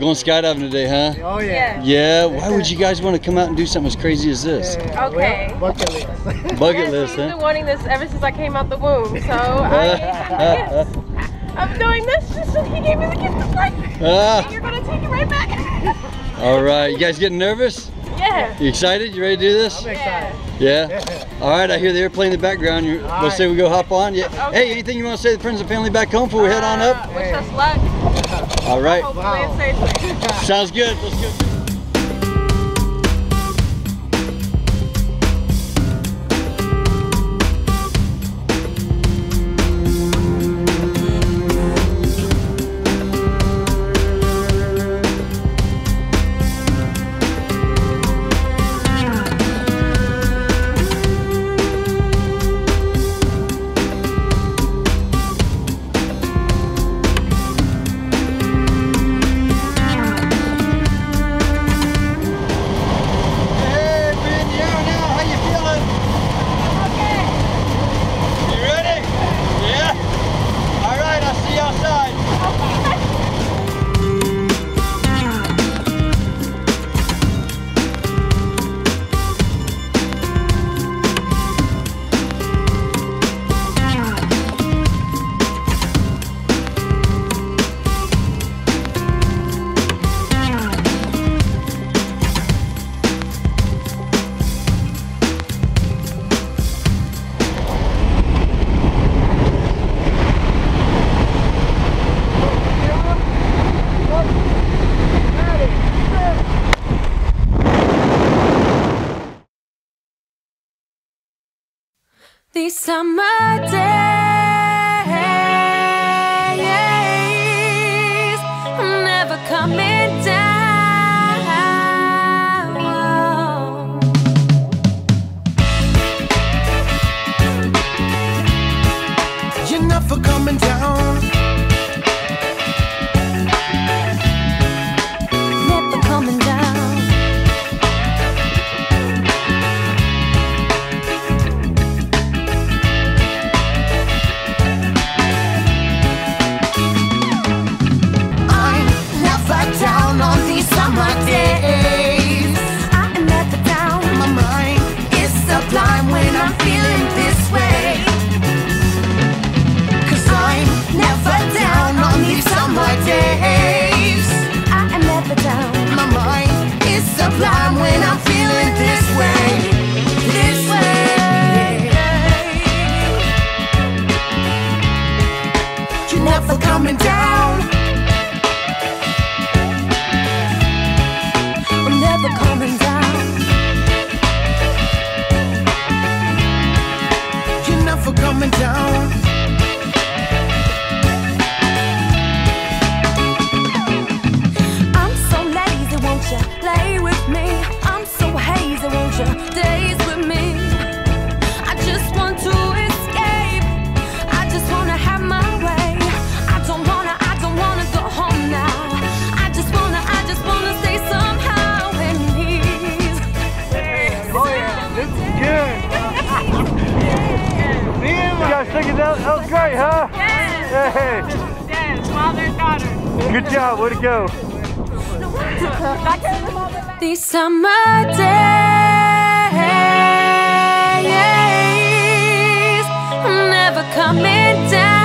going skydiving today, huh? Oh yeah. Yeah. Why would you guys want to come out and do something as crazy as this? Okay. Well, bucket list. Bucket list, He's huh? been wanting this ever since I came out the womb. So I'm doing this just so he gave me the gift of life. And you're gonna take it right back. All right. You guys getting nervous? Yeah. You excited? You ready to do this? I'm excited. Yeah? All right, I hear the airplane in the background. Let's say we go hop on. Yeah. Okay. Hey, anything you want to say to the friends and family back home before we head on up? Wish us luck. All right. Hope we land safely. Sounds good. Let's go. These summer days, I'm never coming down. You're never coming down. Never coming down. Summer days, I am never down. My mind is sublime when I'm feeling this way. 'Cause I'm never down on these summer days. I am never down. My mind is sublime when I'm feeling this way. This way. You're never coming down. Never coming down. You're never coming down. I'm so lazy, won't you play with me? I'm so hazy, won't you daze with me? I just want to escape. I just wanna have my way. I don't wanna go home now. I just wanna stay somehow. You guys thinking that was great, huh? Yes. Hey. Yes. Father and daughter. Good job. Way to go. These summer days, I'm never coming down.